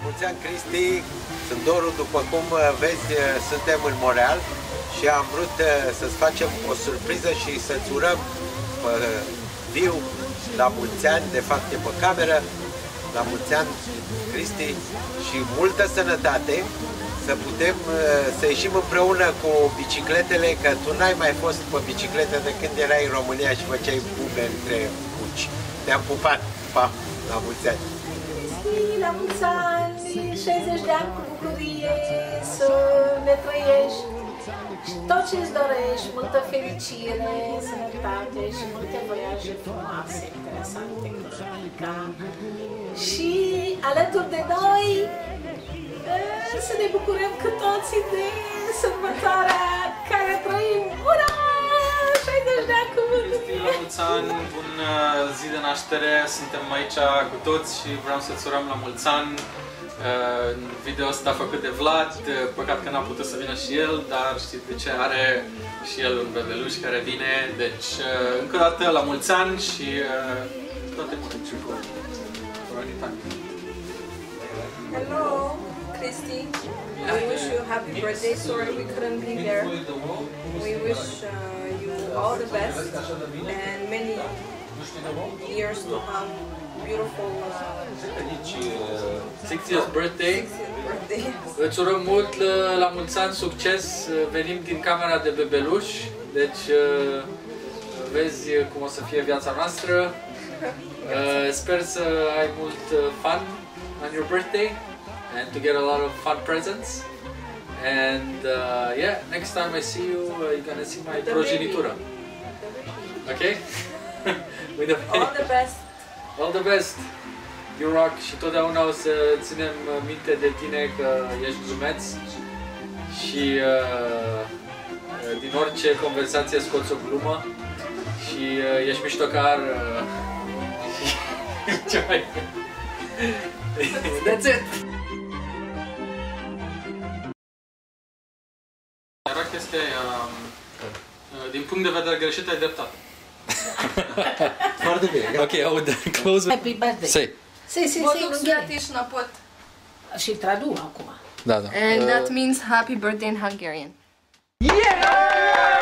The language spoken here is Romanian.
mulți ani, Cristi! Sunt Doru, după cum vezi, suntem în Montreal și am vrut să-ți facem o surpriză și să-ți urăm viu la mulți ani, de fapt e pe cameră, la mulți ani, Cristi, și multă sănătate, să putem să ieșim împreună cu bicicletele, că tu n-ai mai fost pe bicicletă de când erai în România și făceai bume între buci. Te-am pupat, pa, la mulți ani! La mulți ani, 60 de ani cu bucurie, să ne trăiești tot ce îți dorești, multă fericire, sănătate și multe voiaje frumoase, interesante, ca și alături de noi să ne bucurăm cu toții de sărbătoarea care trăim. Ura! 60 de ani cu bucurie! La mulți ani, bun zi de naștere, suntem aici cu toți și vreau să-ți urăm la mulți ani. Video ăsta făcut de Vlad, păcat că n-a putut să vină și el, dar știți de ce, are și el un bebeluș care vine, deci încă o dată la mulți ani și toate bune și cu anytime. Hello, Christy. We wish you a happy birthday. Sorry we couldn't be there. We wish you all the best and many years to have beautiful 60th birthday. Îți urăm mult la mulți ani, succes. Venim din camera de bebeluș, deci vezi cum o să fie viața noastră. Sper să ai mult fun on your birthday and to get a lot of fun presents. And yeah, next time I see you, you're gonna see my progenitura. Okay? With the all the best. All the best. You rock și totdeauna o să ținem minte de tine că ești glumeț și din orice conversație scoți o glumă și ești miștocar. Ce mai... That's it! Era chestia din punct de vedere greșit ai dreptate. Foarte bine. Ok, I would close. Happy birthday! Say. Mă duc să la pot. Și traduc acum. Da, da. And that means happy birthday in Hungarian. Yeah!